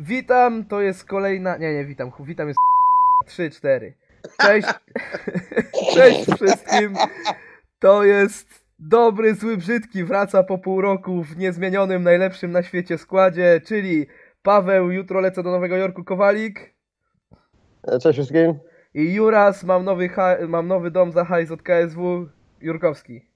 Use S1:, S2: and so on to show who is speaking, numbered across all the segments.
S1: Witam, to jest kolejna... Nie, witam jest 3-4. Cześć, cześć wszystkim. To jest dobry, zły, brzydki. Wraca po pół roku w niezmienionym, najlepszym na świecie składzie, czyli Paweł, jutro lecę do Nowego Jorku, Kowalik.
S2: Cześć wszystkim.
S1: I Juras, mam nowy dom za hajs od KSW, Jurkowski.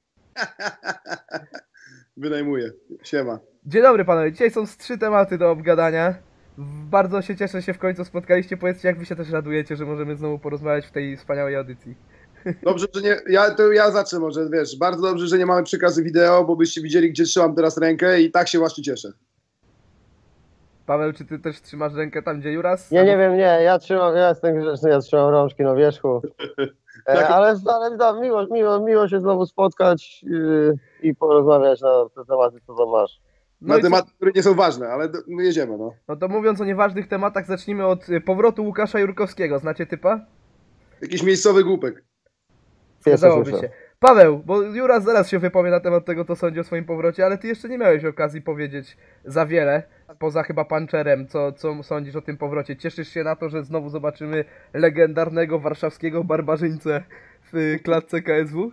S3: Wynajmuję. Siema.
S1: Dzień dobry panowie, dzisiaj są 3 tematy do obgadania. Bardzo się cieszę, że się w końcu spotkaliście. Powiedzcie, jak wy się też radujecie, że możemy znowu porozmawiać w tej wspaniałej audycji.
S3: Dobrze, że nie... Ja zacznę może, wiesz. Bardzo dobrze, że nie mamy przekazu wideo, bo byście widzieli, gdzie trzymam teraz rękę i tak się właśnie cieszę.
S1: Paweł, czy ty też trzymasz rękę tam, gdzie Juras?
S2: Nie wiem, ja jestem grzeczny, ja trzymam rączki na wierzchu. Ale miło się znowu spotkać i porozmawiać na te tematy, co tam masz.
S1: No
S3: na tematy, które nie są ważne, ale my jedziemy, no.
S1: No to mówiąc o nieważnych tematach, zacznijmy od powrotu Łukasza Jurkowskiego. Znacie typa?
S3: Jakiś miejscowy głupek.
S1: Zgadzałoby się. Paweł, bo Juras zaraz się wypowie na temat tego, co sądzi o swoim powrocie, ale ty jeszcze nie miałeś okazji powiedzieć za wiele, poza chyba Puncherem, co sądzisz o tym powrocie. Cieszysz się na to, że znowu zobaczymy legendarnego warszawskiego barbarzyńcę w klatce KSW?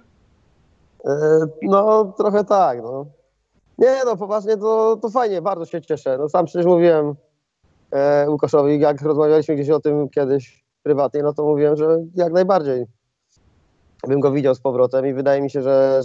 S2: No, trochę tak, no. Nie, no poważnie to fajnie, bardzo się cieszę. No sam przecież mówiłem Łukaszowi, jak rozmawialiśmy gdzieś o tym kiedyś prywatnie, no to mówiłem, że jak najbardziej bym go widział z powrotem i wydaje mi się, że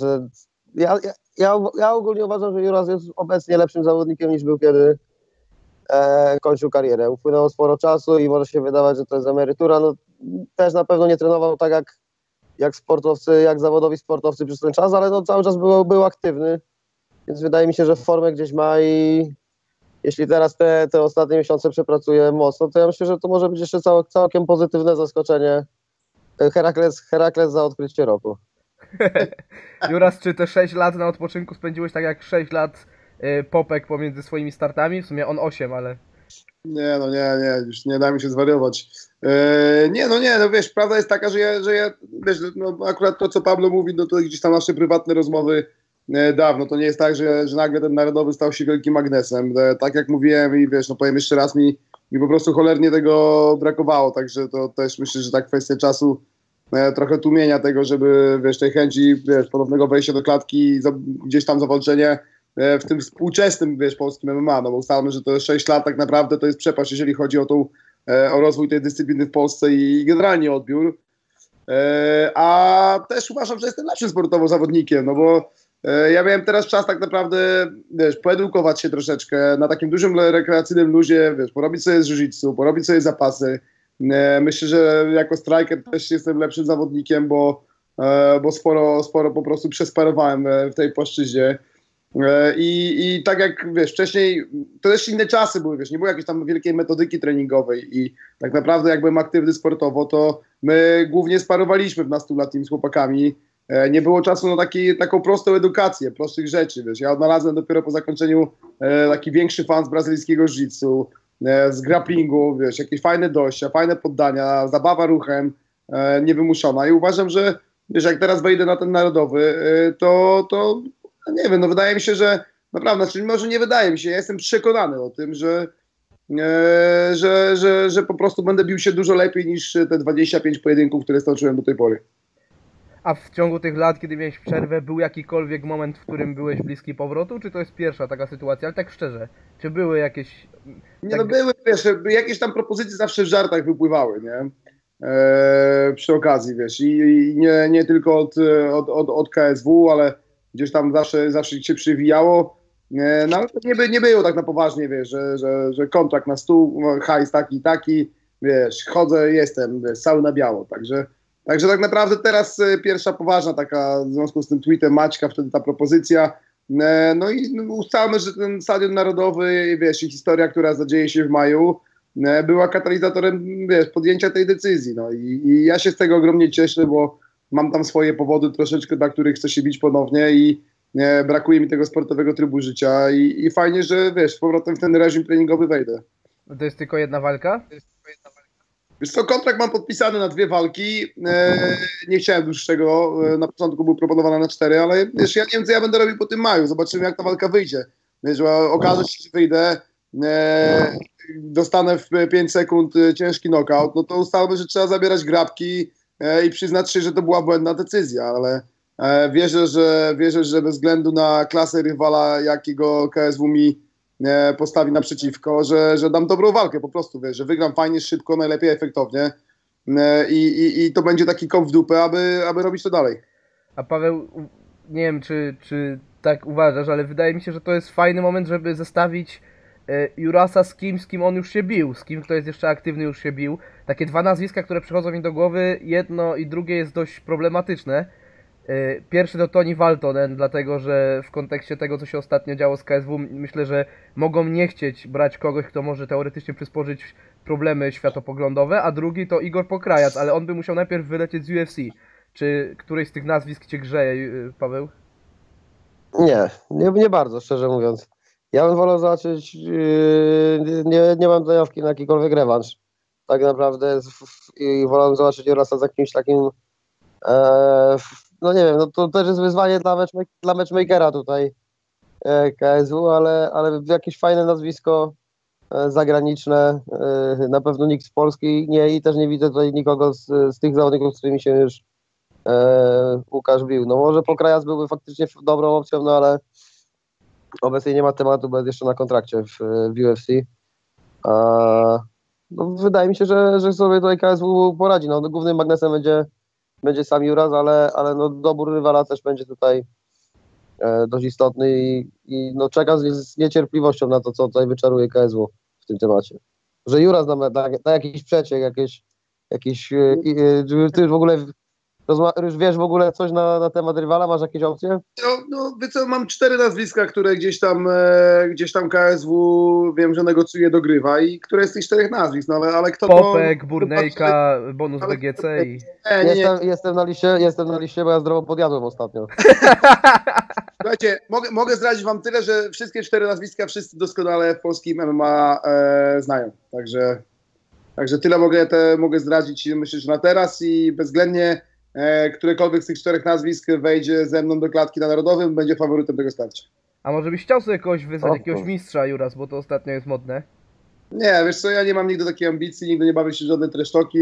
S2: ja ogólnie uważam, że Juras jest obecnie lepszym zawodnikiem niż był, kiedy kończył karierę. Upłynęło sporo czasu i może się wydawać, że to jest emerytura. No, też na pewno nie trenował tak jak sportowcy, jak zawodowi sportowcy przez ten czas, ale no, cały czas był aktywny, więc wydaje mi się, że formę gdzieś ma i jeśli teraz te ostatnie miesiące przepracuje mocno, to ja myślę, że to może być jeszcze całkiem pozytywne zaskoczenie. Herakles za odkrycie roku.
S1: Juras, czy te 6 lat na odpoczynku spędziłeś tak jak 6 lat Popek pomiędzy swoimi startami? W sumie on 8, ale...
S3: Nie, już nie da mi się zwariować. No wiesz, prawda jest taka, że ja wiesz, no akurat to, co Pablo mówi, no to gdzieś tam nasze prywatne rozmowy dawno. To nie jest tak, że nagle ten narodowy stał się wielkim magnesem. Tak jak mówiłem i wiesz, no powiem jeszcze raz, mi po prostu cholernie tego brakowało, także to też myślę, że tak kwestia czasu trochę tłumienia tego, żeby wiesz, tej chęci wiesz, ponownego wejścia do klatki, gdzieś tam zawalczenie w tym współczesnym wiesz, polskim MMA, no bo ustalmy, że to 6 lat tak naprawdę to jest przepaść, jeżeli chodzi o rozwój tej dyscypliny w Polsce i generalnie odbiór. A też uważam, że jestem lepszym sportowo zawodnikiem, no bo ja miałem teraz czas tak naprawdę, wiesz, poedukować się troszeczkę na takim dużym rekreacyjnym luzie, wiesz, porobić sobie z jiu-jitsu, porobić sobie zapasy. Myślę, że jako striker też jestem lepszym zawodnikiem, bo sporo po prostu przesparowałem w tej płaszczyźnie. I tak jak wiesz, wcześniej to też inne czasy były, wiesz, nie było jakiejś tam wielkiej metodyki treningowej i tak naprawdę jak byłem aktywny sportowo, to my głównie sparowaliśmy w nastolatnim z chłopakami. Nie było czasu na taką prostą edukację, prostych rzeczy, wiesz. Ja odnalazłem dopiero po zakończeniu taki większy fan z brazylijskiego jiu-jitsu, z grapplingu, wiesz, jakieś fajne dojścia, fajne poddania, zabawa ruchem niewymuszona i uważam, że wiesz, jak teraz wejdę na ten narodowy, to nie wiem, no wydaje mi się, że naprawdę, znaczy może nie wydaje mi się, ja jestem przekonany o tym, że po prostu będę bił się dużo lepiej niż te 25 pojedynków, które stoczyłem do tej pory.
S1: A w ciągu tych lat, kiedy miałeś przerwę, był jakikolwiek moment, w którym byłeś bliski powrotu, czy to jest pierwsza taka sytuacja? Ale tak szczerze, czy były jakieś...
S3: Nie, no były, wiesz, jakieś tam propozycje zawsze w żartach wypływały, nie? Przy okazji, wiesz, i nie tylko od KSW, ale gdzieś tam zawsze się przywijało. No ale to nie było tak na poważnie, wiesz, że kontrakt na stół, hajs taki, wiesz, chodzę, jestem, wiesz, cały na biało, także tak naprawdę teraz pierwsza poważna taka w związku z tym tweetem Maćka, wtedy ta propozycja. No i ustalmy, że ten Stadion Narodowy, wiesz, i historia, która zadzieje się w maju, była katalizatorem, wiesz, podjęcia tej decyzji. No i ja się z tego ogromnie cieszę, bo mam tam swoje powody troszeczkę, dla których chcę się bić ponownie i brakuje mi tego sportowego trybu życia i fajnie, że wiesz, z powrotem w ten reżim treningowy wejdę.
S1: To jest tylko jedna walka?
S3: Wiesz co, kontrakt mam podpisany na 2 walki, nie chciałem dłuższego, na początku był proponowany na 4, ale wiesz, ja nie wiem, co ja będę robił po tym maju, zobaczymy, jak ta walka wyjdzie. Wiesz, okaże się, że wyjdę, dostanę w 5 sekund ciężki knockout, no to ustalmy, że trzeba zabierać grabki i przyznać się, że to była błędna decyzja, ale wierzę, że bez względu na klasę rywala, jakiego KSW mi postawi naprzeciwko, że dam dobrą walkę po prostu, wiesz, że wygram fajnie, szybko, najlepiej efektownie i to będzie taki kop w dupę, aby robić to dalej.
S1: A Paweł, nie wiem czy tak uważasz, ale wydaje mi się, że to jest fajny moment, żeby zestawić Jurasa z kim on już się bił, z kim kto jest jeszcze aktywny już się bił. Takie dwa nazwiska, które przychodzą mi do głowy, jedno i drugie jest dość problematyczne. Pierwszy to Toni Valtonen, dlatego że w kontekście tego, co się ostatnio działo z KSW, myślę, że mogą nie chcieć brać kogoś, kto może teoretycznie przysporzyć problemy światopoglądowe, a drugi to Igor Pokrajac, ale on by musiał najpierw wylecieć z UFC. Czy któryś z tych nazwisk cię grzeje, Paweł?
S2: Nie bardzo, szczerze mówiąc. Ja bym wolał zobaczyć, nie mam zajawki na jakikolwiek rewanż. Tak naprawdę i wolałbym zobaczyć Jurasa z jakimś takim, no nie wiem, no to też jest wyzwanie dla matchmakera tutaj KSW, ale jakieś fajne nazwisko zagraniczne, na pewno nikt z Polski nie i też nie widzę tutaj nikogo z tych zawodników, z którymi się już Łukasz bił. No może Pokrajac byłby faktycznie dobrą opcją, no ale obecnie nie ma tematu, bo jest jeszcze na kontrakcie w UFC. No, wydaje mi się, że sobie tutaj KSW poradzi. No, głównym magnesem będzie sam Juras, ale no, dobór rywala też będzie tutaj dość istotny i no, czekam z niecierpliwością na to, co tutaj wyczaruje KSW w tym temacie. Że Juras da jakiś przeciek, ty już w ogóle już wiesz w ogóle coś na temat rywala? Masz jakieś opcje?
S3: No wiesz co, mam 4 nazwiska, które gdzieś tam KSW wiem, że negocjuje, dogrywa i które z tych 4 nazwisk, no ale kto
S1: Popek, Burnejka, bonus BGC i...
S2: Jestem na liście, bo ja zdrowo podjadłem ostatnio.
S3: Słuchajcie, mogę zdradzić wam tyle, że wszystkie 4 nazwiska wszyscy doskonale w polskim MMA znają. Także tyle mogę zdradzić, myślę, że na teraz i bezwzględnie którekolwiek z tych 4 nazwisk wejdzie ze mną do klatki na Narodowym, będzie faworytem tego starcia.
S1: A może byś chciał sobie kogoś wyzwać, jakiegoś mistrza, Juras, bo to ostatnio jest modne?
S3: Nie, wiesz co, ja nie mam nigdy takiej ambicji, nigdy nie bawię się w żadne tresztoki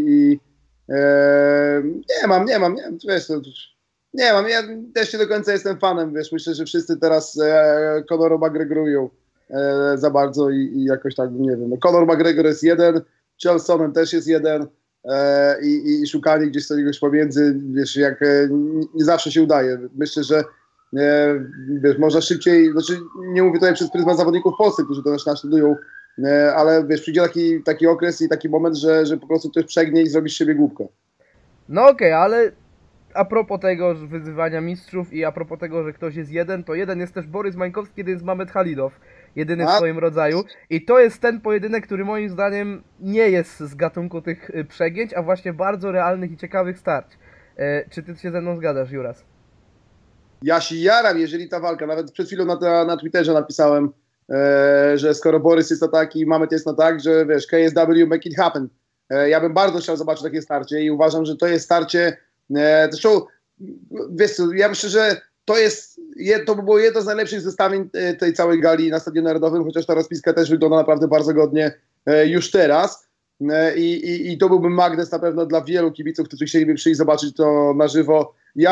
S3: nie mam, ja też nie do końca jestem fanem, wiesz, myślę, że wszyscy teraz Conora McGregorują za bardzo i jakoś tak, nie wiem, no Conor McGregor jest jeden, Chael Sonnen też jest jeden i szukanie gdzieś czegoś pomiędzy, wiesz, jak nie zawsze się udaje. Myślę, że wiesz, można szybciej, znaczy nie mówię tutaj przez pryzmat zawodników polskich, którzy to też naśladują, ale wiesz, przyjdzie taki okres i taki moment, że po prostu ktoś przegnie i zrobi z siebie głupkę.
S1: No okej, ale a propos tego wyzywania mistrzów i a propos tego, że ktoś jest jeden, to jeden jest też Borys Mańkowski, jeden jest Mamed Halidow, jedyny w swoim rodzaju. I to jest ten pojedynek, który moim zdaniem nie jest z gatunku tych przegięć, a właśnie bardzo realnych i ciekawych starć. Czy ty się ze mną zgadzasz, Juras?
S3: Ja się jaram, jeżeli ta walka, nawet przed chwilą na Twitterze napisałem, że skoro Borys jest na tak i Mamed jest na tak, że wiesz, KSW make it happen. Ja bym bardzo chciał zobaczyć takie starcie i uważam, że to jest starcie. Zresztą, wiesz co, ja myślę, że to by było jedno z najlepszych zestawień tej całej gali na Stadionie Narodowym, chociaż ta rozpiska też wygląda naprawdę bardzo godnie już teraz. I to byłby magnes na pewno dla wielu kibiców, którzy chcieliby przyjść zobaczyć to na żywo.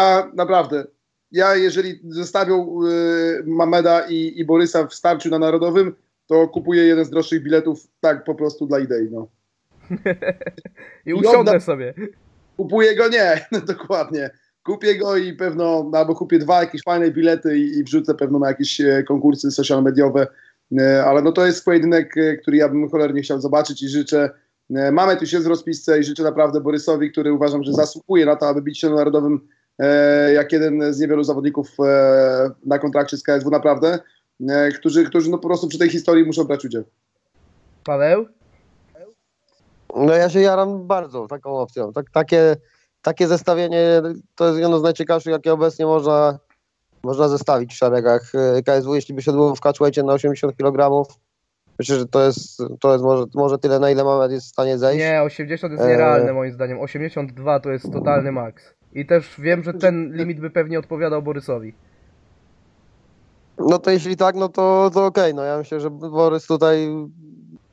S3: Jeżeli zostawią Mameda i Borysa w starciu na Narodowym, to kupuję jeden z droższych biletów tak po prostu dla idei. No.
S1: I usiądę sobie.
S3: Kupuję go? Nie, no dokładnie. Kupię go i pewno, albo kupię 2 jakieś fajne bilety i wrzucę pewno na jakieś konkursy social mediowe, ale no to jest pojedynek, który ja bym cholernie chciał zobaczyć i życzę, Mamed już jest w rozpisce i życzę naprawdę Borysowi, który uważam, że zasługuje na to, aby bić się na Narodowym jak jeden z niewielu zawodników na kontrakcie z KSW naprawdę, którzy no po prostu przy tej historii muszą brać udział.
S1: Paweł?
S2: No ja się jaram bardzo taką opcją. Takie zestawienie to jest jedno z najciekawszych, jakie obecnie można zestawić w szeregach KSW. Jeśli by się odbyło w catchweightie na 80 kg, myślę, że to jest może tyle, na ile Mamed jest w stanie zejść.
S1: Nie, 80 jest nierealne moim zdaniem. 82 to jest totalny maks. I też wiem, że ten limit by pewnie odpowiadał Borysowi.
S2: No to jeśli tak, no to okej. No ja myślę, że Borys tutaj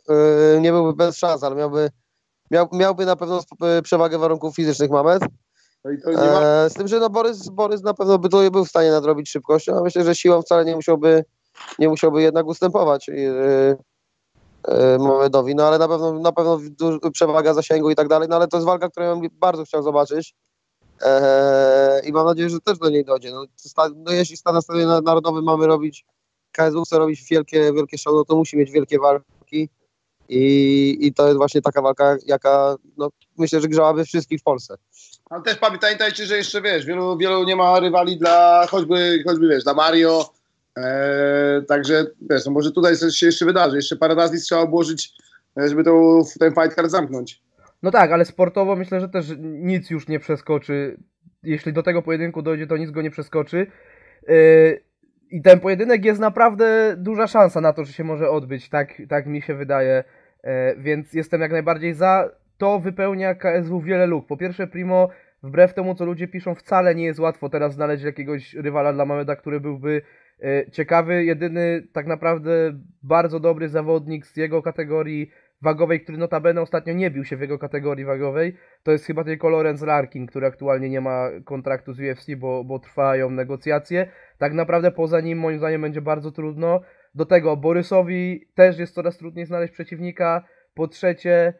S2: nie byłby bez szans, ale miałby na pewno przewagę warunków fizycznych Mamed.
S3: No i to nie ma...
S2: Z tym, że no Borys na pewno by to był w stanie nadrobić szybkością, a myślę, że siłą wcale nie musiałby jednak ustępować Mamedowi, no ale na pewno przewaga zasięgu i tak dalej, no ale to jest walka, którą ja bym bardzo chciał zobaczyć i mam nadzieję, że też do niej dojdzie. No jeśli na stadionie narodowym mamy robić, KSW chce robić wielkie show, no to musi mieć wielkie walki i to jest właśnie taka walka, jaka no, myślę, że grzałaby wszystkich w Polsce.
S3: Ale też pamiętajcie, że jeszcze wiesz, wielu nie ma rywali dla choćby wiesz, dla Mario. Także wiesz, no może tutaj coś się jeszcze wydarzy. Jeszcze parę razy trzeba obłożyć, żeby ten fight card zamknąć.
S1: No tak, ale sportowo myślę, że też nic już nie przeskoczy. Jeśli do tego pojedynku dojdzie, to nic go nie przeskoczy. I ten pojedynek jest naprawdę duża szansa na to, że się może odbyć. Tak mi się wydaje. Więc jestem jak najbardziej za. To wypełnia KSW wiele luk. Po pierwsze, Primo, wbrew temu, co ludzie piszą, wcale nie jest łatwo teraz znaleźć jakiegoś rywala dla Mameda, który byłby ciekawy. Jedyny tak naprawdę bardzo dobry zawodnik z jego kategorii wagowej, który notabene ostatnio nie bił się w jego kategorii wagowej, to jest chyba tylko Lorenz Larkin, który aktualnie nie ma kontraktu z UFC, bo trwają negocjacje. Tak naprawdę poza nim moim zdaniem będzie bardzo trudno. Do tego Borysowi też jest coraz trudniej znaleźć przeciwnika. Po trzecie,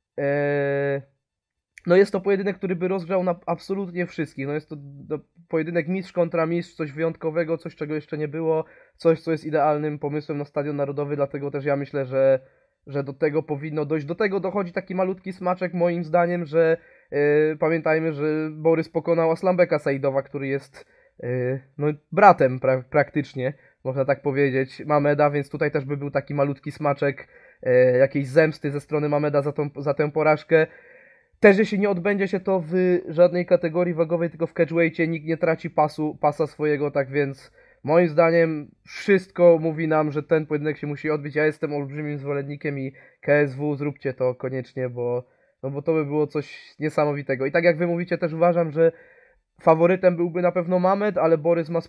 S1: no jest to pojedynek, który by rozgrzał na absolutnie wszystkich. No jest to pojedynek mistrz kontra mistrz, coś wyjątkowego, coś czego jeszcze nie było, coś co jest idealnym pomysłem na Stadion Narodowy, dlatego też ja myślę, że do tego powinno dojść. Do tego dochodzi taki malutki smaczek moim zdaniem, że pamiętajmy, że Borys pokonał Aslambeka Saidowa, który jest no, bratem praktycznie, można tak powiedzieć, Mameda, więc tutaj też by był taki malutki smaczek jakiejś zemsty ze strony Mameda za tę porażkę. Też jeśli nie odbędzie się to w żadnej kategorii wagowej, tylko w catchweightie, nikt nie traci pasa swojego, tak więc moim zdaniem wszystko mówi nam, że ten pojedynek się musi odbyć. Ja jestem olbrzymim zwolennikiem i KSW, zróbcie to koniecznie, bo to by było coś niesamowitego. I tak jak wy mówicie, też uważam, że faworytem byłby na pewno Mamed, ale Borys ma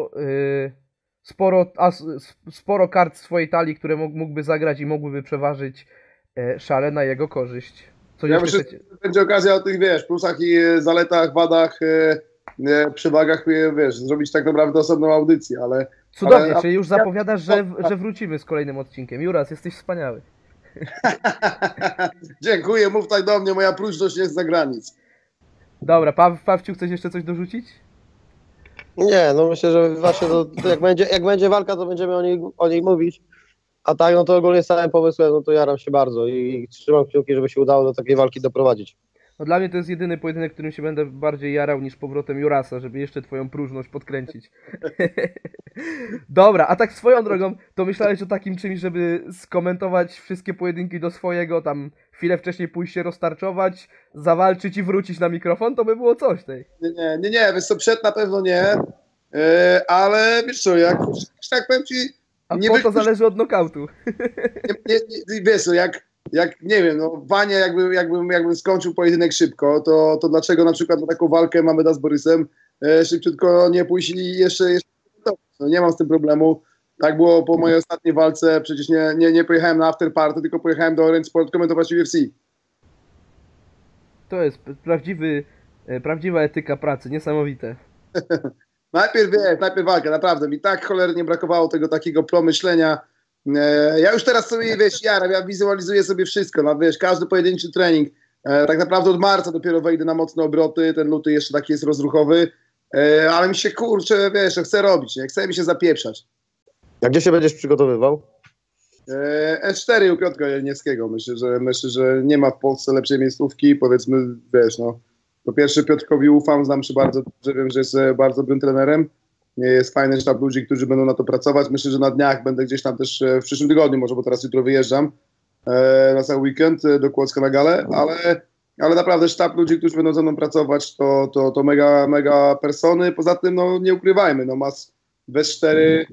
S1: sporo kart w swojej talii, które mógłby zagrać i mogłyby przeważyć szale na jego korzyść.
S3: Ja myślę, że będzie okazja o tych, wiesz, plusach i zaletach, wadach, przewagach, wiesz, zrobić tak naprawdę osobną audycję, ale...
S1: Cudownie, czyli już zapowiadasz, że wrócimy z kolejnym odcinkiem. Juras, jesteś wspaniały.
S3: Dziękuję, mów tak do mnie, moja próżność jest za granic.
S1: Dobra, Pawciu, chcesz jeszcze coś dorzucić?
S2: Nie, no myślę, że właśnie to jak będzie walka, to będziemy o niej mówić. A tak, no to ogólnie z całym pomysłem, no to jaram się bardzo i trzymam kciuki, żeby się udało do takiej walki doprowadzić.
S1: No dla mnie to jest jedyny pojedynek, którym się będę bardziej jarał niż powrotem Jurasa, żeby jeszcze twoją próżność podkręcić. Dobra, a tak swoją drogą, to myślałeś o takim czymś, żeby skomentować wszystkie pojedynki do swojego, tam chwilę wcześniej pójść się roztarczować, zawalczyć i wrócić na mikrofon, to by było coś tej.
S3: Nie, wiesz co, przed na pewno nie, ale wiesz co, jak tak powiem ci...
S1: A to zależy od nokautu.
S3: Wiesz co, jak nie wiem, no Wanie jakbym skończył pojedynek szybko, to dlaczego na przykład na taką walkę Mameda z Borysem szybciutko nie pójść i jeszcze no, nie mam z tym problemu. Tak było po mojej ostatniej walce, przecież nie pojechałem na after party, tylko pojechałem do Orange Sport komentować UFC.
S1: To jest prawdziwa etyka pracy, niesamowite.
S3: Najpierw walkę, naprawdę. Mi tak cholernie brakowało tego takiego promyślenia. Ja już teraz sobie, wiesz, ja wizualizuję sobie wszystko, no wiesz, każdy pojedynczy trening. Tak naprawdę od marca dopiero wejdę na mocne obroty, ten luty jeszcze taki jest rozruchowy, ale mi się, kurczę, wiesz, chcę robić, nie? Chce mi się zapieprzać.
S2: A gdzie się będziesz przygotowywał?
S3: S4 u Piotra Jeleniewskiego. Myślę, że nie ma w Polsce lepszej miejscówki, powiedzmy, wiesz, no. Po pierwsze Piotrkowi ufam, znam się bardzo dobrze, wiem, że jest bardzo dobrym trenerem. Jest fajny sztab ludzi, którzy będą na to pracować. Myślę, że na dniach będę gdzieś tam też w przyszłym tygodniu, może, bo teraz jutro wyjeżdżam na cały weekend do Kłodzka na galę, ale naprawdę sztab ludzi, którzy będą ze mną pracować, to mega persony. Poza tym, no nie ukrywajmy, no bez 4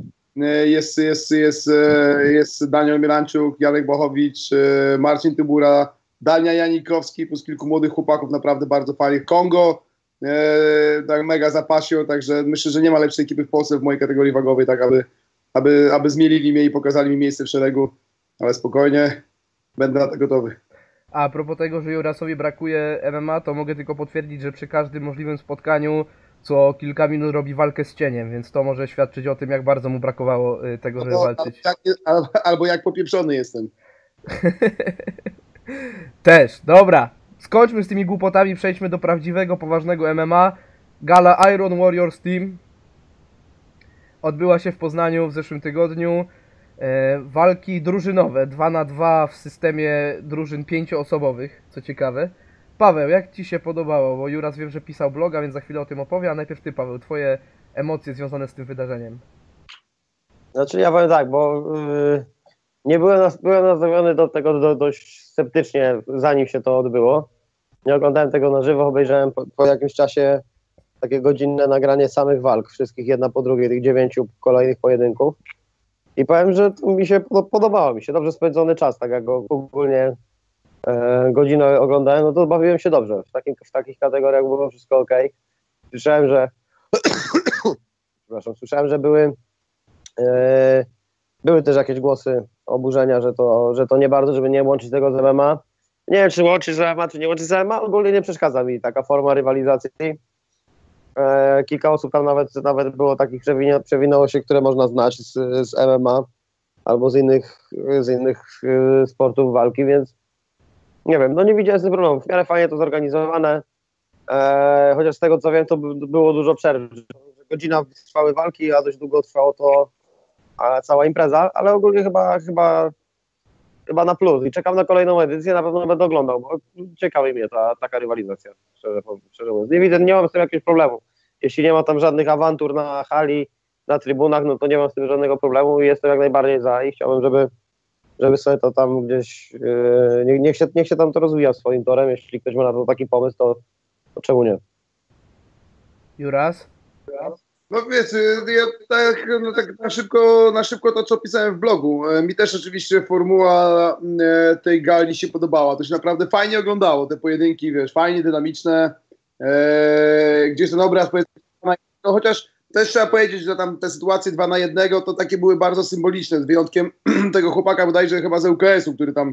S3: jest Daniel Miranczuk, Janek Bochowicz, Marcin Tybura, Dania Janikowski, plus kilku młodych chłopaków, naprawdę bardzo fajnych. Kongo, tak mega zapasio, także myślę, że nie ma lepszej ekipy w Polsce w mojej kategorii wagowej, tak aby zmielili mnie i pokazali mi miejsce w szeregu, ale spokojnie. będę na to gotowy.
S1: A propos tego, że Jurasowi brakuje MMA, to mogę tylko potwierdzić, że przy każdym możliwym spotkaniu co kilka minut robi walkę z cieniem, więc to może świadczyć o tym, jak bardzo mu brakowało tego, żeby walczyć.
S3: Albo jak popieprzony jestem.
S1: Też, dobra. Skończmy z tymi głupotami, przejdźmy do prawdziwego, poważnego MMA. Gala Iron Warriors Team odbyła się w Poznaniu w zeszłym tygodniu. Walki drużynowe, 2-2 w systemie drużyn 5-osobowych, co ciekawe. Paweł, jak Ci się podobało? Bo Juras wiem, że pisał bloga, więc za chwilę o tym opowie, a najpierw Ty, Paweł, Twoje emocje związane z tym wydarzeniem.
S2: Znaczy ja powiem tak, bo nie byłem nastawiony do tego dość sceptycznie, zanim się to odbyło. Nie oglądałem tego na żywo, obejrzałem po jakimś czasie takie godzinne nagranie samych walk, wszystkich jedna po drugiej, tych 9 kolejnych pojedynków. I powiem, że podobało mi się, dobrze spędzony czas, tak jak go ogólnie godzinę oglądałem, no to bawiłem się dobrze. W takich kategoriach było wszystko ok. Słyszałem, że słyszałem, że były też jakieś głosy oburzenia, że to nie bardzo, żeby nie łączyć tego z MMA. Nie wiem, czy łączyć z MMA, czy nie łączyć z MMA. Ogólnie nie przeszkadza mi taka forma rywalizacji. Kilka osób tam nawet było takich przewinęło się, które można znać z MMA albo z innych sportów walki, więc nie wiem, no nie widziałem z tym problemu. W miarę fajnie to zorganizowane, chociaż z tego co wiem, to było dużo przerw. Godzina trwały walki, a dość długo trwało to cała impreza, ale ogólnie chyba na plus i czekam na kolejną edycję, na pewno będę oglądał, bo ciekawi mnie taka rywalizacja, szczerze mówiąc. Nie mam z tym jakiegoś problemu. Jeśli nie ma tam żadnych awantur na hali, na trybunach, no to nie mam z tym żadnego problemu i jestem jak najbardziej za i chciałbym, żeby sobie to tam gdzieś, niech się tam to rozwija swoim torem, jeśli ktoś ma na to taki pomysł, to czemu nie?
S1: Juras?
S3: No wiesz, ja tak na szybko to, co pisałem w blogu. Mi też oczywiście formuła tej gali się podobała. To się naprawdę fajnie oglądało, te pojedynki, wiesz, fajnie, dynamiczne. Gdzieś ten obraz, no chociaż też trzeba powiedzieć, że tam te sytuacje 2 na 1 to takie były bardzo symboliczne, z wyjątkiem tego chłopaka bodajże chyba z ŁKS-u, który tam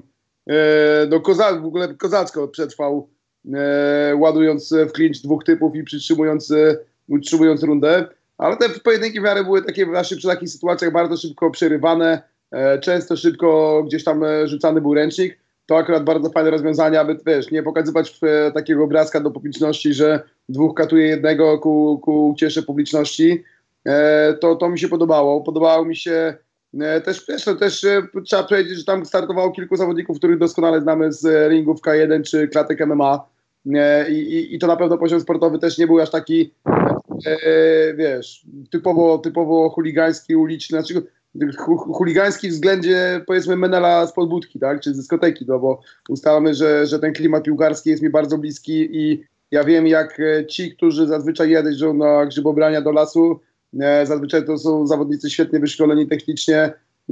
S3: w ogóle kozacko przetrwał, ładując w clinch 2 typów i utrzymując rundę. Ale te pojedynki w miarę były takie właśnie przy takich sytuacjach bardzo szybko przerywane, często szybko gdzieś tam rzucany był ręcznik. To akurat bardzo fajne rozwiązanie, aby wiesz, nie pokazywać takiego obrazka do publiczności, że 2 katuje jednego ku uciesze publiczności. To mi się podobało. Podobało mi się też trzeba powiedzieć, że tam startowało kilku zawodników, których doskonale znamy z ringów K1 czy klatek MMA. I to na pewno poziom sportowy też nie był aż taki wiesz, typowo chuligański, uliczny, znaczy chuligański w względzie powiedzmy Menela z podbudki, tak, czy z dyskoteki, no bo ustalamy, że ten klimat piłkarski jest mi bardzo bliski i ja wiem, jak ci, którzy zazwyczaj jeżdżą na grzybobrania do lasu, zazwyczaj to są zawodnicy świetnie wyszkoleni technicznie,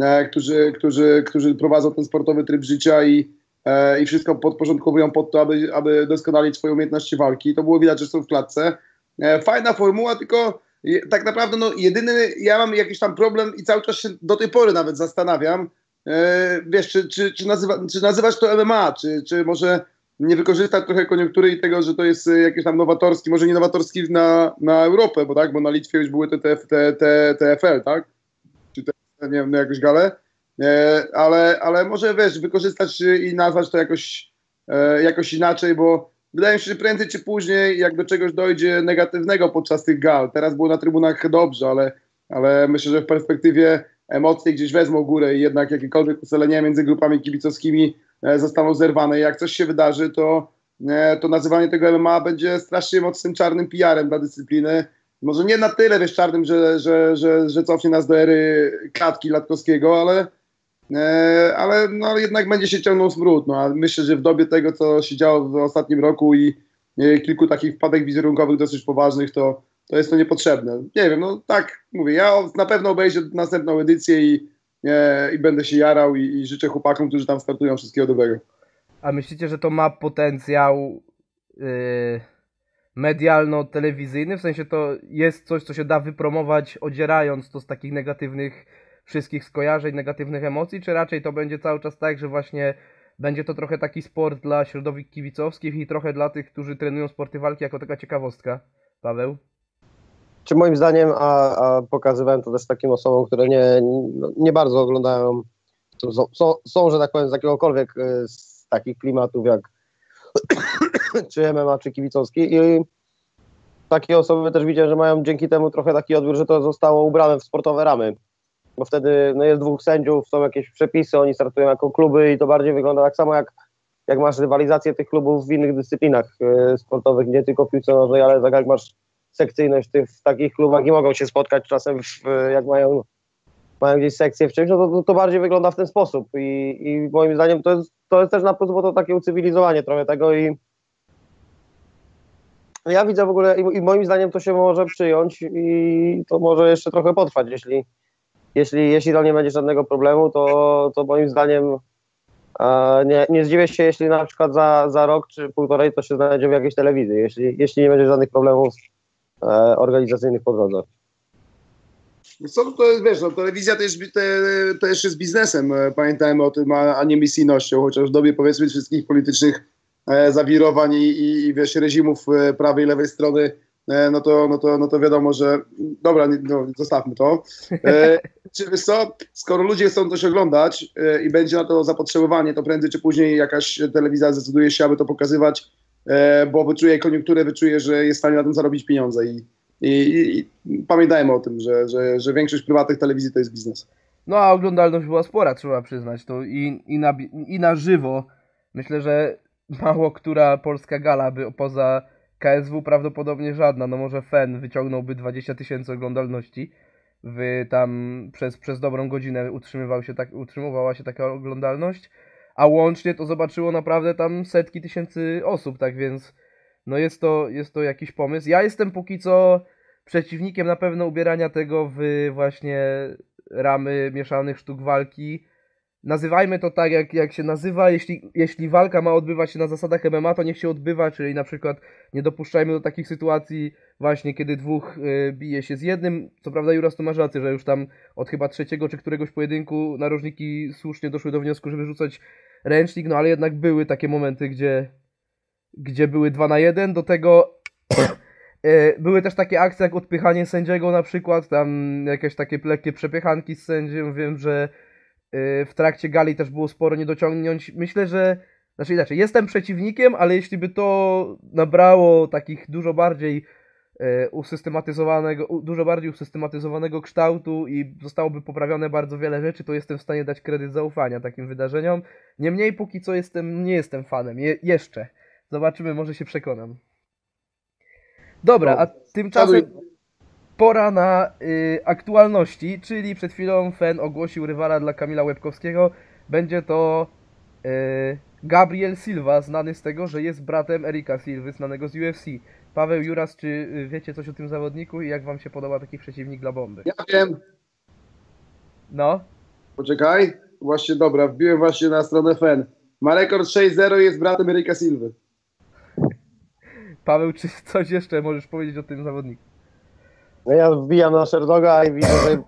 S3: którzy prowadzą ten sportowy tryb życia i wszystko podporządkowują pod to, aby doskonalić swoje umiejętności walki. I to było widać, że są w klatce. Fajna formuła, tylko tak naprawdę no, ja mam jakiś tam problem i cały czas się do tej pory nawet zastanawiam, wiesz, czy nazywać to MMA, czy może nie wykorzystać trochę koniunktury i tego, że to jest jakiś tam nowatorski, może nie nowatorski na Europę, bo na Litwie już były te TFL, tak? Czy te, nie wiem, no jakoś gale, ale może wiesz, wykorzystać i nazwać to jakoś inaczej, bo wydaje mi się, że prędzej czy później jak do czegoś dojdzie negatywnego podczas tych gal. Teraz było na trybunach dobrze, ale myślę, że w perspektywie emocje gdzieś wezmą górę i jednak jakiekolwiek ustalenia między grupami kibicowskimi zostaną zerwane. Jak coś się wydarzy, to nazywanie tego MMA będzie strasznie mocnym czarnym PR-em dla dyscypliny. Może nie na tyle, wiesz, czarnym, że cofnie nas do ery klatki Latkowskiego, ale no, jednak będzie się ciągnął smród. No, a myślę, że w dobie tego, co się działo w ostatnim roku i kilku takich wpadek wizerunkowych dosyć poważnych, to jest to niepotrzebne. Nie wiem, no tak mówię, ja na pewno obejrzę następną edycję i będę się jarał i życzę chłopakom, którzy tam startują, wszystkiego dobrego.
S1: A myślicie, że to ma potencjał medialno-telewizyjny? W sensie to jest coś, co się da wypromować, odzierając to z takich negatywnych wszystkich skojarzeń, negatywnych emocji, czy raczej to będzie cały czas tak, że właśnie będzie to trochę taki sport dla środowisk kibicowskich i trochę dla tych, którzy trenują sporty walki, jako taka ciekawostka. Paweł?
S2: Czy moim zdaniem, a pokazywałem to też takim osobom, które nie bardzo oglądają, są, że tak powiem, z jakiegokolwiek z takich klimatów jak czy MMA, czy kibicowski, i takie osoby też widzę, że mają dzięki temu trochę taki odbiór, że to zostało ubrane w sportowe ramy, bo wtedy jest dwóch sędziów, są jakieś przepisy, oni startują jako kluby i to bardziej wygląda tak samo jak masz rywalizację tych klubów w innych dyscyplinach sportowych, nie tylko w piłce nożnej, ale tak jak masz sekcyjność w takich klubach i mogą się spotkać czasem, jak mają gdzieś sekcję w czymś, no to bardziej wygląda w ten sposób i moim zdaniem to jest też na plus, bo to takie ucywilizowanie trochę tego i ja widzę w ogóle i moim zdaniem to się może przyjąć i to może jeszcze trochę potrwać, jeśli tam nie będzie żadnego problemu, to moim zdaniem nie zdziwię się, jeśli na przykład za rok czy półtorej to się znajdzie w jakiejś telewizji, jeśli nie będzie żadnych problemów organizacyjnych po drodze.
S3: To jest, wiesz, no, telewizja też jest biznesem, pamiętajmy o tym, a nie misyjnością, chociaż w dobie, powiedzmy, wszystkich politycznych zawirowań i wiesz, reżimów prawej i lewej strony, no to wiadomo, że dobra, no, zostawmy to. Czy wiesz co, skoro ludzie chcą coś oglądać i będzie na to zapotrzebowanie, to prędzej czy później jakaś telewizja zdecyduje się, aby to pokazywać, bo wyczuje koniunkturę, wyczuje, że jest w stanie na tym zarobić pieniądze i pamiętajmy o tym, że większość prywatnych telewizji to jest biznes.
S1: No a oglądalność była spora, trzeba przyznać. To i na żywo. Myślę, że mało która polska gala by poza KSW, prawdopodobnie żadna. No może FEN wyciągnąłby 20 000 oglądalności. Tam przez dobrą godzinę utrzymywała się taka oglądalność. A łącznie to zobaczyło naprawdę tam setki tysięcy osób, tak więc no jest to jakiś pomysł. Ja jestem póki co przeciwnikiem na pewno ubierania tego w właśnie ramy mieszanych sztuk walki. Nazywajmy to tak, jak się nazywa. Jeśli walka ma odbywać się na zasadach MMA, to niech się odbywa, czyli na przykład nie dopuszczajmy do takich sytuacji właśnie, kiedy dwóch bije się z jednym. Co prawda Juras tu masz rację, że już tam od chyba trzeciego czy któregoś pojedynku narożniki słusznie doszły do wniosku, żeby rzucać ręcznik, no ale jednak były takie momenty, gdzie były 2 na 1, do tego były też takie akcje jak odpychanie sędziego na przykład, tam jakieś takie lekkie przepychanki z sędzią, wiem, że w trakcie gali też było sporo niedociągnięć. Myślę, że, znaczy inaczej, jestem przeciwnikiem, ale jeśli by to nabrało takich dużo bardziej usystematyzowanego kształtu i zostałoby poprawione bardzo wiele rzeczy, to jestem w stanie dać kredyt zaufania takim wydarzeniom. Niemniej póki co nie jestem fanem, jeszcze. Zobaczymy, może się przekonam. Dobra, a tymczasem pora na aktualności, czyli przed chwilą FEN ogłosił rywala dla Kamila Łebkowskiego. Będzie to Gabriel Silva, znany z tego, że jest bratem Erika Silvy, znanego z UFC. Paweł, Juras, czy wiecie coś o tym zawodniku i jak wam się podoba taki przeciwnik dla bomby?
S3: Ja wiem.
S1: No?
S3: Poczekaj. Właśnie, dobra, wbiłem właśnie na stronę FEN. Ma rekord 6-0 i jest bratem Erika Silvy.
S1: Paweł, czy coś jeszcze możesz powiedzieć o tym zawodniku?
S2: No ja wbijam na Sherdoga i widzę, że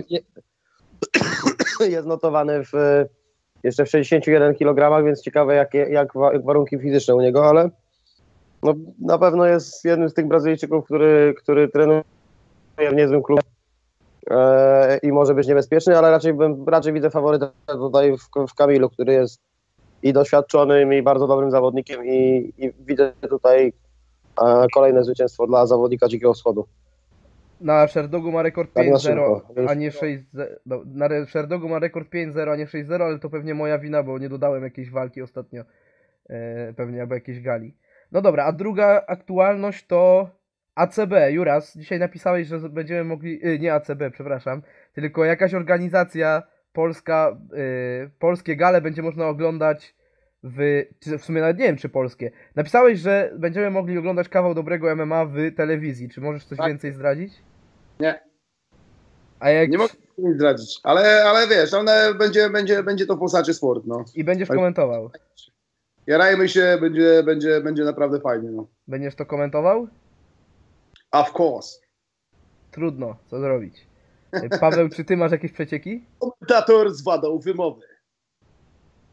S2: jest notowany jeszcze w 61 kg, więc ciekawe jak warunki fizyczne u niego, ale no, na pewno jest jednym z tych Brazylijczyków, który trenuje w niezłym klubie i może być niebezpieczny, ale raczej widzę faworyta tutaj w Kamilu, który jest i doświadczonym, i bardzo dobrym zawodnikiem i widzę tutaj kolejne zwycięstwo dla zawodnika Dzikiego Wschodu.
S1: Na Sherdogu ma rekord
S2: Tak,
S1: 5-0, a nie 6-0. No, na Sherdogu ma rekord 5-0, a nie 6-0, ale to pewnie moja wina, bo nie dodałem jakiejś walki ostatnio. Pewnie albo jakiejś gali. No dobra, a druga aktualność to ACB. Juras, dzisiaj napisałeś, że będziemy mogli... nie ACB, przepraszam, tylko jakaś organizacja polska, polskie gale będzie można oglądać w sumie nawet nie wiem, czy polskie. Napisałeś, że będziemy mogli oglądać kawał dobrego MMA w telewizji. Czy możesz coś więcej zdradzić?
S3: Nie.
S1: A jak...
S3: Nie mogę nic zdradzić, ale wiesz, będzie to w Polsacie Sport, no.
S1: I będziesz komentował.
S3: Jarajmy się, będzie naprawdę fajnie, no.
S1: Będziesz to komentował?
S3: Of course.
S1: Trudno, co zrobić. Paweł, czy ty masz jakieś przecieki?
S3: Komentator z wadą wymowy.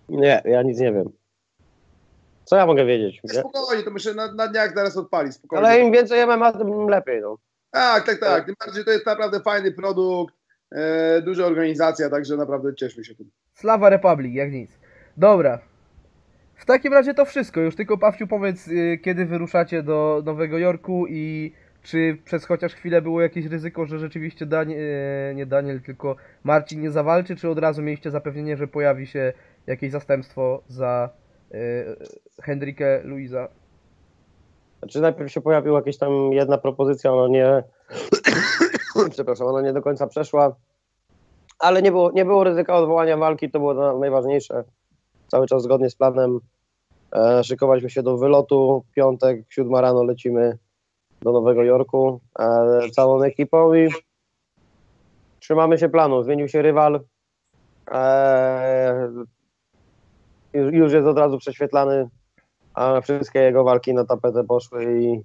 S2: Nie, ja nic nie wiem. Co ja mogę wiedzieć? Nie?
S3: Spokojnie, to myślę na dniach zaraz odpali, spokojnie.
S2: Ale im więcej MMA, tym lepiej. No.
S3: Tak. Tym bardziej to jest naprawdę fajny produkt, duża organizacja, także naprawdę cieszmy się tym.
S1: Slawa Republic, jak nic. Dobra. W takim razie to wszystko. Już tylko Pawciu powiedz, kiedy wyruszacie do Nowego Jorku i czy przez chociaż chwilę było jakieś ryzyko, że rzeczywiście nie Daniel, tylko Marcin nie zawalczy, czy od razu mieliście zapewnienie, że pojawi się jakieś zastępstwo za Hendrikę Luisa?
S2: Znaczy najpierw się pojawiła jakaś tam jedna propozycja, ona nie... Przepraszam, ona nie do końca przeszła. Ale nie było ryzyka odwołania walki, to było najważniejsze. Cały czas zgodnie z planem szykowaliśmy się do wylotu. Piątek, 7 rano lecimy do Nowego Jorku całą ekipą i trzymamy się planu. Zmienił się rywal. Już jest od razu prześwietlany, a wszystkie jego walki na tapetę poszły i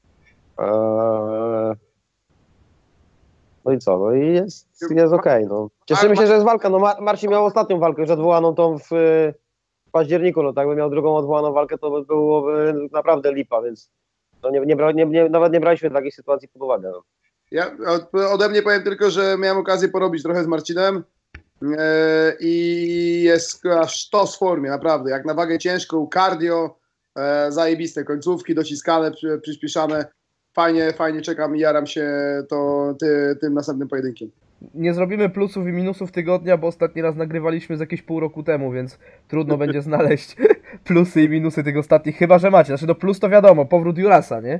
S2: no i co? No i jest okej. No. Cieszymy się, że jest walka. No Marcin miał ostatnią walkę już odwołaną tą w październiku. No tak, jakby miał drugą odwołaną walkę, to byłoby naprawdę lipa, więc no nawet nie braliśmy takiej sytuacji pod uwagę. No.
S3: Ja ode mnie powiem tylko, że miałem okazję porobić trochę z Marcinem i jest aż sztos w formie, naprawdę. Jak na wagę ciężką, cardio, zajebiste, końcówki dociskane, przyspieszane. Fajnie czekam i jaram się tym następnym pojedynkiem.
S1: Nie zrobimy plusów i minusów tygodnia, bo ostatni raz nagrywaliśmy z jakieś pół roku temu, więc trudno będzie znaleźć plusy i minusy tych ostatnich, chyba że macie. Znaczy plus to wiadomo, powrót Jurasa, nie?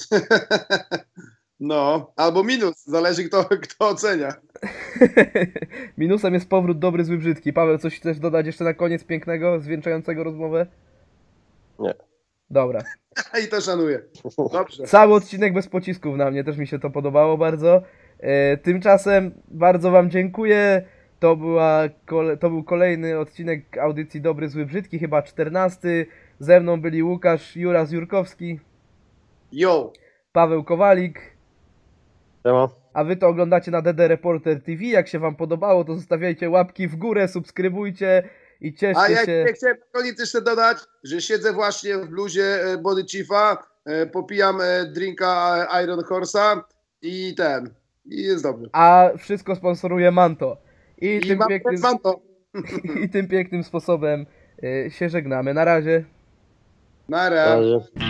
S3: No, albo minus, zależy kto ocenia.
S1: Minusem jest powrót dobry, zły, brzydki. Paweł, coś chcesz dodać jeszcze na koniec pięknego, zwieńczającego rozmowę?
S2: Nie.
S1: Dobra.
S3: I to szanuję. Dobrze.
S1: Cały odcinek bez pocisków na mnie, też mi się to podobało bardzo. Tymczasem bardzo wam dziękuję. To był kolejny odcinek audycji Dobry, Zły, Brzydki, chyba 14. Ze mną byli Łukasz Juras Jurkowski,
S3: Yo!
S1: Paweł Kowalik.
S2: Siema.
S1: A wy to oglądacie na DD Reporter TV. Jak się wam podobało, to zostawiajcie łapki w górę, subskrybujcie i cieszcie
S3: A ja
S1: się.
S3: chciałem na koniec jeszcze dodać, że siedzę właśnie w bluzie Body Chiefa, popijam drinka Iron Horse'a i jest dobrze.
S1: A wszystko sponsoruje Manto.
S3: I mam to.
S1: I tym pięknym sposobem się żegnamy. Na razie.
S3: Na razie.
S2: Na razie.